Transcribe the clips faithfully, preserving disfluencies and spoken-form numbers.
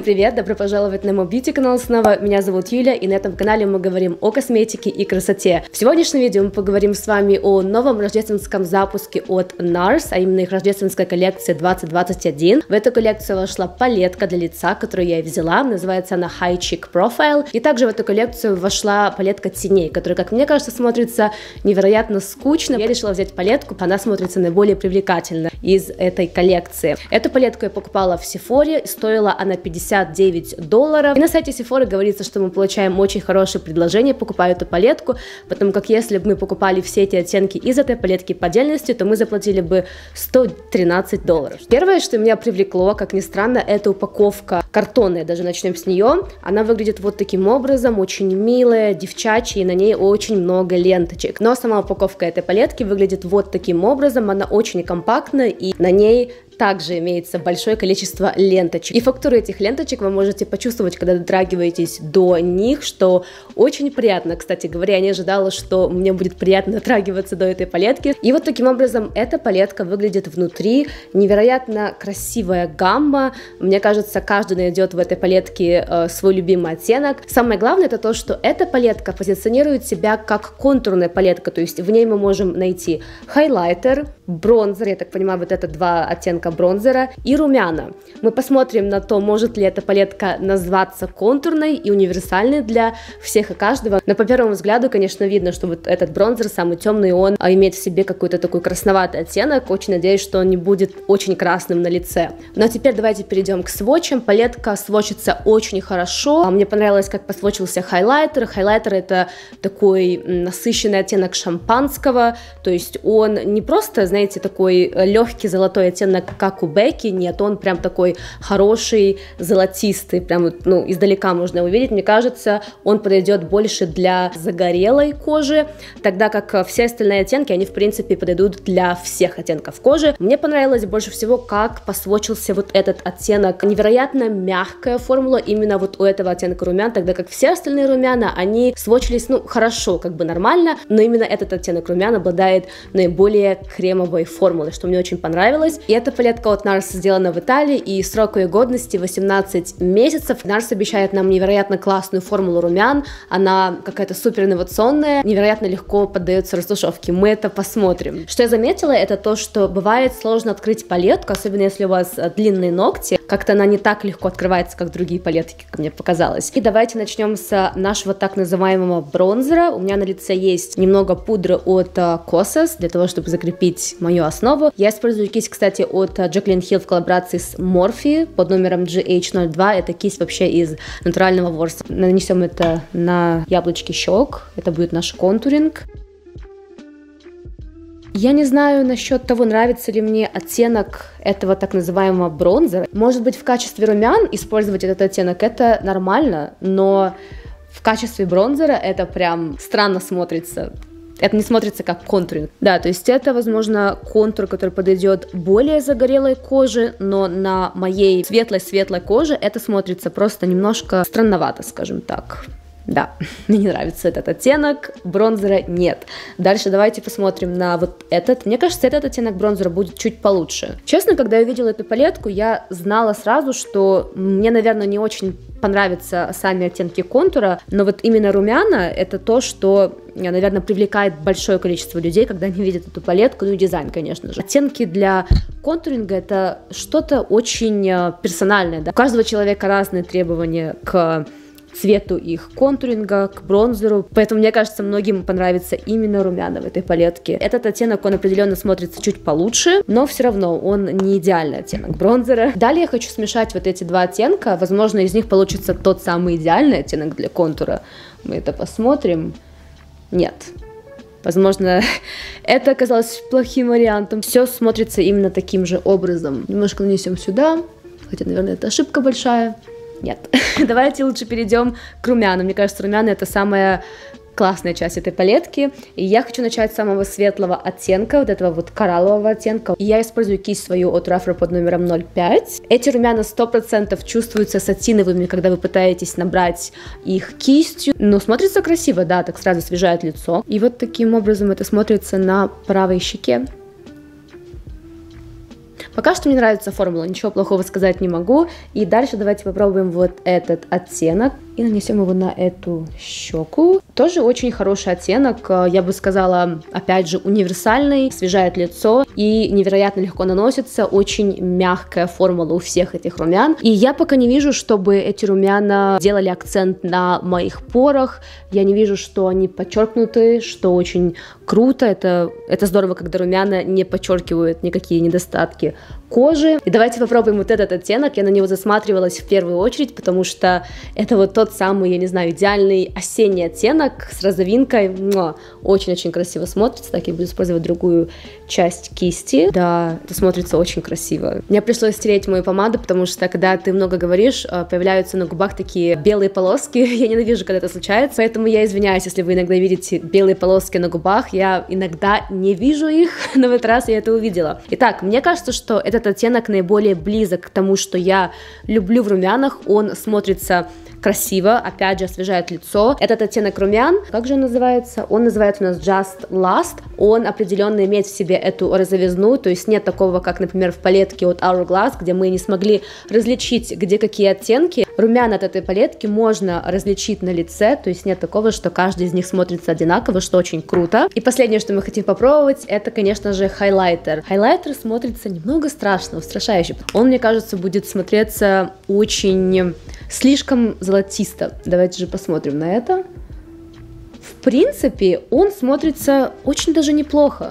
привет! Добро пожаловать на мой бьюти-канал снова. Меня зовут Юля, и на этом канале мы говорим о косметике и красоте. В сегодняшнем видео мы поговорим с вами о новом рождественском запуске от Nars, а именно их рождественской коллекции двадцать двадцать один. В эту коллекцию вошла палетка для лица, которую я и взяла. Называется она High Cheek Profile. И также в эту коллекцию вошла палетка теней, которая, как мне кажется, смотрится невероятно скучно. Я решила взять палетку, она смотрится наиболее привлекательно из этой коллекции. Эту палетку я покупала в Sephora, стоила она пятьдесят девять долларов. И на сайте Sephora говорится, что мы получаем очень хорошее предложение, покупая эту палетку, потому как если бы мы покупали все эти оттенки из этой палетки по отдельности, то мы заплатили бы сто тринадцать долларов. Первое, что меня привлекло, как ни странно, это упаковка картонная, даже начнем с нее. Она выглядит вот таким образом, очень милая, девчачья, и на ней очень много ленточек. Но сама упаковка этой палетки выглядит вот таким образом, она очень компактная, и на ней также имеется большое количество ленточек. И фактуру этих ленточек вы можете почувствовать, когда дотрагиваетесь до них, что очень приятно. Кстати говоря, я не ожидала, что мне будет приятно дотрагиваться до этой палетки. И вот таким образом эта палетка выглядит внутри. Невероятно красивая гамма. Мне кажется, каждый найдет в этой палетке э, свой любимый оттенок. Самое главное это то, что эта палетка позиционирует себя как контурная палетка, то есть в ней мы можем найти хайлайтер, бронзер, я так понимаю, вот это два оттенка бронзера, и румяна. Мы посмотрим на то, может ли эта палетка назваться контурной и универсальной для всех и каждого. Но по первому взгляду, конечно, видно, что вот этот бронзер, самый темный, он имеет в себе какой-то такой красноватый оттенок. Очень надеюсь, что он не будет очень красным на лице. Но теперь давайте перейдем к свотчам. Палетка свотчится очень хорошо. Мне понравилось, как посвотчился хайлайтер. Хайлайтер — это такой насыщенный оттенок шампанского, то есть он не просто, знаете, такой легкий золотой оттенок, как у Бекки, нет, он прям такой хороший, золотистый, прям, ну, издалека можно увидеть. Мне кажется, он подойдет больше для загорелой кожи, тогда как все остальные оттенки, они, в принципе, подойдут для всех оттенков кожи. Мне понравилось больше всего, как посвотчился вот этот оттенок. Невероятно мягкая формула именно вот у этого оттенка румян, тогда как все остальные румяна, они свотчились, ну, хорошо, как бы нормально, но именно этот оттенок румян обладает наиболее кремовой формулой, что мне очень понравилось. И эта палетка от Nars сделана в Италии, и срок ее годности восемнадцать месяцев. Nars обещает нам невероятно классную формулу румян, она какая-то супер инновационная, невероятно легко поддается растушевке. Мы это посмотрим. Что я заметила, это то, что бывает сложно открыть палетку, особенно если у вас длинные ногти, как-то она не так легко открывается, как другие палетки, как мне показалось. И давайте начнем с нашего так называемого бронзера. У меня на лице есть немного пудры от Kosas, для того, чтобы закрепить мою основу. Я использую кисть, кстати, от Jaclyn Hill в коллаборации с Morphe под номером джи эйч ноль два. Это кисть вообще из натурального ворса. Нанесем это на яблочки щек. Это будет наш контуринг. Я не знаю насчет того, нравится ли мне оттенок этого так называемого бронзера. Может быть, в качестве румян использовать этот оттенок это нормально, но в качестве бронзера это прям странно смотрится. Это не смотрится как контуринг. Да, то есть это, возможно, контур, который подойдет более загорелой коже, но на моей светлой-светлой коже это смотрится просто немножко странновато, скажем так. Да, мне не нравится этот оттенок, бронзера нет. Дальше давайте посмотрим на вот этот. Мне кажется, этот оттенок бронзера будет чуть получше. Честно, когда я увидела эту палетку, я знала сразу, что мне, наверное, не очень понравятся сами оттенки контура, но вот именно румяна — это то, что, наверное, привлекает большое количество людей, когда они видят эту палетку, ну и дизайн, конечно же. Оттенки для контуринга — это что-то очень персональное, да? У каждого человека разные требования к цвету их контуринга, к бронзеру, поэтому, мне кажется, многим понравится именно румяна в этой палетке. Этот оттенок, он определенно смотрится чуть получше, но все равно он не идеальный оттенок бронзера. Далее я хочу смешать вот эти два оттенка, возможно, из них получится тот самый идеальный оттенок для контура. Мы это посмотрим. Нет. Возможно, это оказалось плохим вариантом. Все смотрится именно таким же образом. Немножко нанесем сюда, хотя, наверное, это ошибка большая. Нет. Давайте лучше перейдем к румянам. Мне кажется, румяна — это самая классная часть этой палетки. И я хочу начать с самого светлого оттенка, вот этого вот кораллового оттенка. И я использую кисть свою от Ruffler под номером ноль пять. Эти румяна сто процентов чувствуются сатиновыми, когда вы пытаетесь набрать их кистью. Но смотрится красиво, да, так сразу освежает лицо. И вот таким образом это смотрится на правой щеке. Пока что мне нравится формула, ничего плохого сказать не могу. И дальше давайте попробуем вот этот оттенок и нанесем его на эту щеку. Тоже очень хороший оттенок, я бы сказала, опять же, универсальный, освежает лицо и невероятно легко наносится, очень мягкая формула у всех этих румян. И я пока не вижу, чтобы эти румяна делали акцент на моих порах, я не вижу, что они подчеркнуты, что очень круто, это, это здорово, когда румяна не подчеркивают никакие недостатки кожи. И давайте попробуем вот этот оттенок, я на него засматривалась в первую очередь, потому что это вот тот самый, я не знаю, идеальный осенний оттенок с розовинкой, очень-очень красиво смотрится. Так, я буду использовать другую часть кисти, да, это смотрится очень красиво. Мне пришлось стереть мою помаду, потому что когда ты много говоришь, появляются на губах такие белые полоски, я ненавижу, когда это случается, поэтому я извиняюсь, если вы иногда видите белые полоски на губах, я иногда не вижу их, но в этот раз я это увидела. Итак, мне кажется, что этот оттенок наиболее близок к тому, что я люблю в румянах, он смотрится красиво, опять же, освежает лицо. Этот оттенок румян, как же он называется? Он называется у нас Just Lust. Он определенно имеет в себе эту розовизну, то есть нет такого, как, например, в палетке от Hourglass, где мы не смогли различить, где какие оттенки. Румяна от этой палетки можно различить на лице, то есть нет такого, что каждый из них смотрится одинаково, что очень круто. И последнее, что мы хотим попробовать, это, конечно же, хайлайтер. Хайлайтер смотрится немного страшно, устрашающе. Он, мне кажется, будет смотреться очень слишком золотисто. Давайте же посмотрим на это. В принципе, он смотрится очень даже неплохо.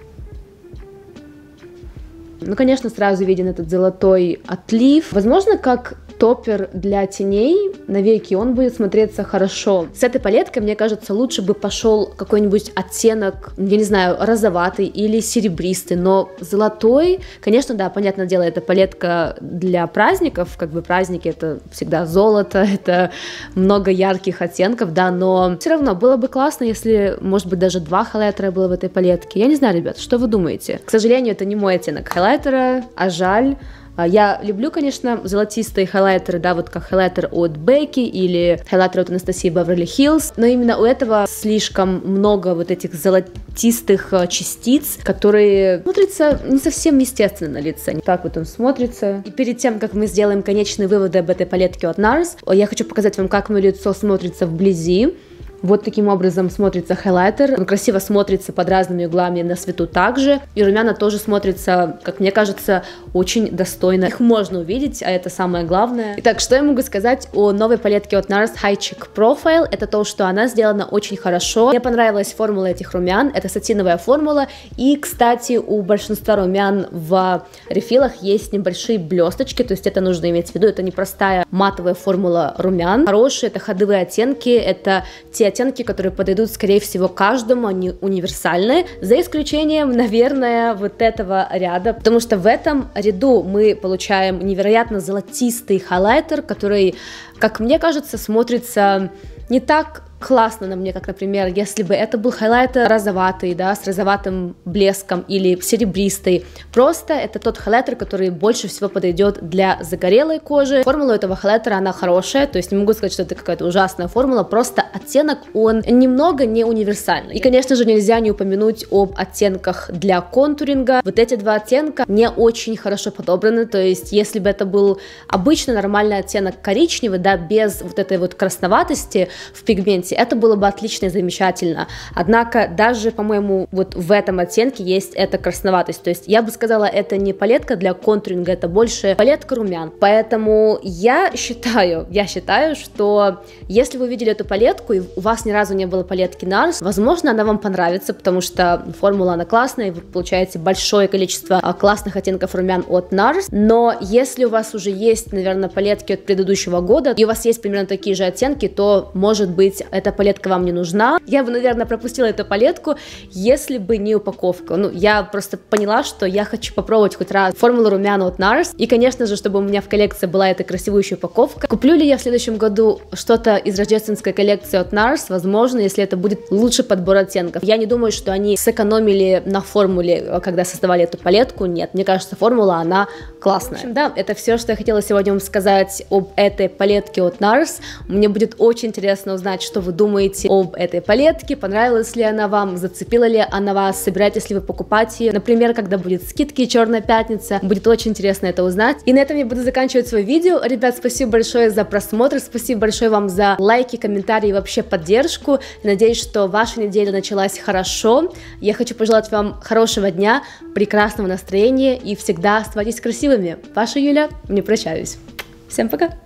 Ну, конечно, сразу виден этот золотой отлив. Возможно, как топпер для теней на веки он будет смотреться хорошо. С этой палеткой, мне кажется, лучше бы пошел какой-нибудь оттенок, я не знаю, розоватый или серебристый, но золотой, конечно, да, понятное дело, это палетка для праздников, как бы праздники это всегда золото, это много ярких оттенков, да, но все равно было бы классно, если, может быть, даже два хайлайтера было в этой палетке. Я не знаю, ребят, что вы думаете? К сожалению, это не мой оттенок хайлайтера, а жаль. Я люблю, конечно, золотистые хайлайтеры, да, вот как хайлайтер от Бекки или хайлайтер от Анастасии Беверли Хиллз, но именно у этого слишком много вот этих золотистых частиц, которые смотрятся не совсем естественно на лице. Так вот он смотрится. И перед тем, как мы сделаем конечные выводы об этой палетке от Nars, я хочу показать вам, как мое лицо смотрится вблизи. Вот таким образом смотрится хайлайтер. Он красиво смотрится под разными углами на свету также. И румяна тоже смотрятся, как мне кажется, очень достойно. Их можно увидеть, а это самое главное. Итак, что я могу сказать о новой палетке от Nars High Cheek Profile? Это то, что она сделана очень хорошо. Мне понравилась формула этих румян. Это сатиновая формула. И, кстати, у большинства румян в рефилах есть небольшие блесточки. То есть это нужно иметь в виду. Это не простая матовая формула румян. Хорошие, это ходовые оттенки. Это те оттенки, которые подойдут, скорее всего, каждому, они универсальные, за исключением, наверное, вот этого ряда, потому что в этом ряду мы получаем невероятно золотистый хайлайтер, который, как мне кажется, смотрится не так классно на мне, как, например, если бы это был хайлайтер розоватый, да, с розоватым блеском или серебристый. Просто это тот хайлайтер, который больше всего подойдет для загорелой кожи. Формула этого хайлайтера, она хорошая, то есть не могу сказать, что это какая-то ужасная формула, просто оттенок, он немного не универсальный. И, конечно же, нельзя не упомянуть об оттенках для контуринга. Вот эти два оттенка не очень хорошо подобраны, то есть если бы это был обычный нормальный оттенок коричневый, да, без вот этой вот красноватости в пигменте, это было бы отлично и замечательно. Однако даже, по-моему, вот в этом оттенке есть эта красноватость. То есть я бы сказала, это не палетка для контуринга, это больше палетка румян. Поэтому я считаю, я считаю, что если вы увидели эту палетку и у вас ни разу не было палетки Nars, возможно, она вам понравится, потому что формула она классная, и вы получаете большое количество классных оттенков румян от Nars. Но если у вас уже есть, наверное, палетки от предыдущего года, и у вас есть примерно такие же оттенки, то, может быть, эта палетка вам не нужна. Я бы, наверное, пропустила эту палетку, если бы не упаковка. Ну, я просто поняла, что я хочу попробовать хоть раз формулу румян от Nars. И, конечно же, чтобы у меня в коллекции была эта красивущая упаковка. Куплю ли я в следующем году что-то из рождественской коллекции от Nars? Возможно, если это будет лучший подбор оттенков. Я не думаю, что они сэкономили на формуле, когда создавали эту палетку. Нет, мне кажется, формула, она классная. В общем, да, это все, что я хотела сегодня вам сказать об этой палетке от Nars. Мне будет очень интересно узнать, что вы думаете об этой палетке, понравилась ли она вам, зацепила ли она вас, собираетесь ли вы покупать ее, например, когда будет скидки Черная пятница, будет очень интересно это узнать. И на этом я буду заканчивать свое видео. Ребят, спасибо большое за просмотр, спасибо большое вам за лайки, комментарии и вообще поддержку. Надеюсь, что ваша неделя началась хорошо. Я хочу пожелать вам хорошего дня, прекрасного настроения и всегда оставайтесь красивыми. Ваша Юля, не прощаюсь. Всем пока!